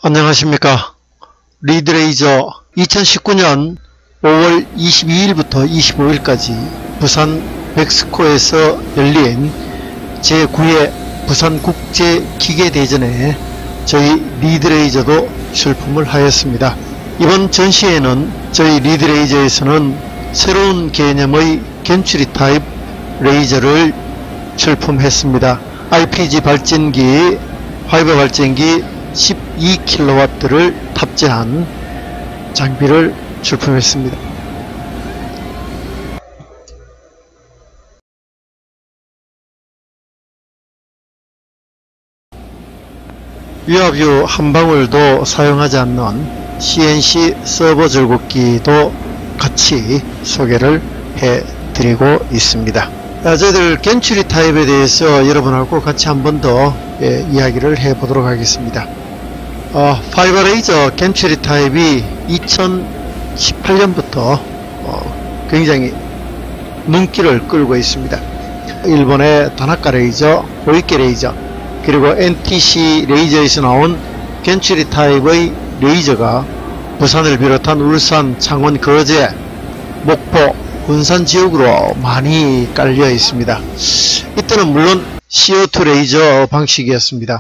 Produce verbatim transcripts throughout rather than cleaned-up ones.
안녕하십니까. 리드레이저 이천십구 년 오월 이십이일부터 이십오일까지 부산 백스코에서 열린 제구 회 부산국제기계대전에 저희 리드레이저도 출품을 하였습니다. 이번 전시회는 저희 리드레이저에서는 새로운 개념의 겐츄리 타입 레이저를 출품했습니다. 알피지 발전기, 화이버 발전기 십이 킬로와트를 탑재한 장비를 출품했습니다. 유압유 한 방울도 사용하지 않는 씨엔씨 서버 절곡기도 같이 소개를 해드리고 있습니다. 저희들 겐츄리 타입에 대해서 여러분하고 같이 한 번 더 예, 이야기를 해보도록 하겠습니다. 어, 파이버 레이저 겐츄리 타입이 이천십팔년부터 어, 굉장히 눈길을 끌고 있습니다. 일본의 다나카 레이저, 고이케 레이저, 그리고 엔티씨 레이저에서 나온 겐츄리 타입의 레이저가 부산을 비롯한 울산, 창원, 거제, 목포, 군산 지역으로 많이 깔려 있습니다. 이때는 물론 씨오투 레이저 방식이었습니다.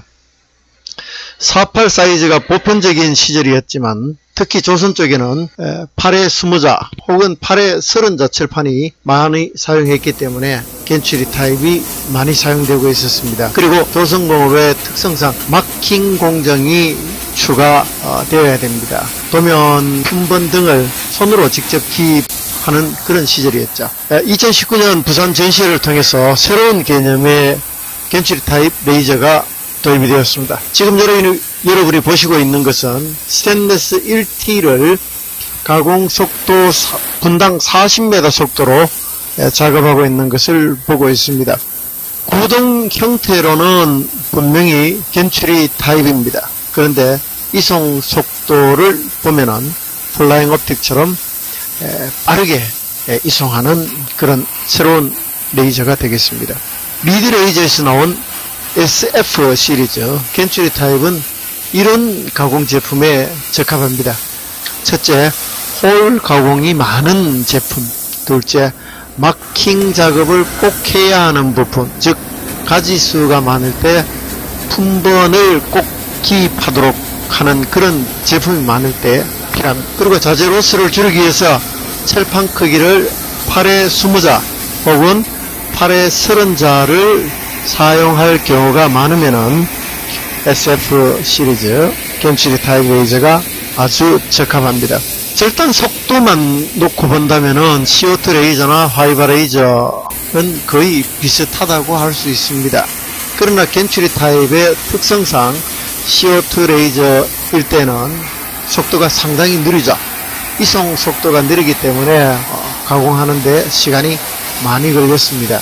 사십팔 사이즈가 보편적인 시절이었지만 특히 조선 쪽에는 팔 회 이십 자 혹은 팔 회 삼십 자 철판이 많이 사용했기 때문에 겐츄리 타입이 많이 사용되고 있었습니다. 그리고 조선공업의 특성상 마킹 공정이 추가되어야 됩니다. 도면, 품번 등을 손으로 직접 기입하는 그런 시절이었죠. 이천십구 년 부산 전시회를 통해서 새로운 개념의 겐츄리 타입 레이저가 도입이 되었습니다. 지금 여러분이, 여러분이 보시고 있는 것은 스테인리스 일 티를 가공 속도 분당 사십 미터 속도로 작업하고 있는 것을 보고 있습니다. 구동 형태로는 분명히 겐츄리 타입입니다. 그런데 이송 속도를 보면은 플라잉 옵틱처럼 빠르게 이송하는 그런 새로운 레이저가 되겠습니다. 리드 레이저에서 나온 에스에프 시리즈 겐츄리 타입은 이런 가공 제품에 적합합니다. 첫째, 홀 가공이 많은 제품. 둘째, 마킹 작업을 꼭 해야 하는 부품, 즉 가지수가 많을 때 품번을 꼭 기입하도록 하는 그런 제품이 많을 때 필요합니다. 그리고 자재 로스를 줄이기 위해서 철판 크기를 팔 회 이십 자 혹은 팔 회 삼십 자를 사용할 경우가 많으면은 에스에프 시리즈 겐츄리 타입 레이저가 아주 적합합니다. 절단 속도만 놓고 본다면은 씨오투 레이저나 화이버 레이저는 거의 비슷하다고 할 수 있습니다. 그러나 겐츄리 타입의 특성상 씨오투 레이저일 때는 속도가 상당히 느리죠. 이송 속도가 느리기 때문에 가공하는데 시간이 많이 걸렸습니다.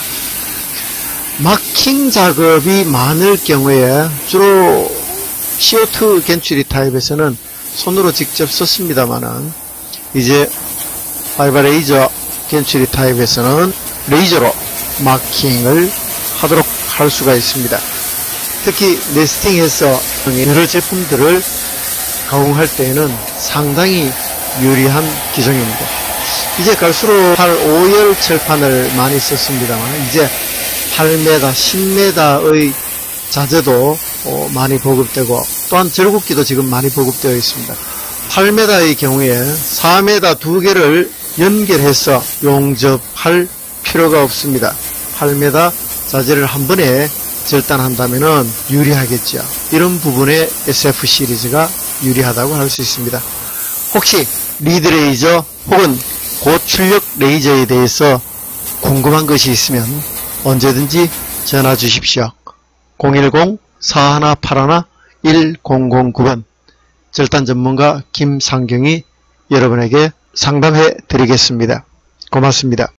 마킹 작업이 많을 경우에 주로 씨오투 겐츄리 타입에서는 손으로 직접 썼습니다만은 이제 파이버 레이저 겐츄리 타입에서는 레이저로 마킹을 하도록 할 수가 있습니다. 특히 네스팅해서 여러 제품들을 가공할 때에는 상당히 유리한 기종입니다. 이제 갈수록 팔 오열 철판을 많이 썼습니다만 이제 팔 미터, 십 미터의 자재도 많이 보급되고 또한 절곡기도 지금 많이 보급되어 있습니다. 팔 미터의 경우에 사 미터 두 개를 연결해서 용접할 필요가 없습니다. 팔 미터 자재를 한 번에 절단한다면 유리하겠죠. 이런 부분에 에스에프 시리즈가 유리하다고 할 수 있습니다. 혹시 리드 레이저 혹은 고출력 레이저에 대해서 궁금한 것이 있으면 언제든지 전화 주십시오. 공일공 사일팔일 일공공구 번 절단 전문가 김상경이 여러분에게 상담해 드리겠습니다. 고맙습니다.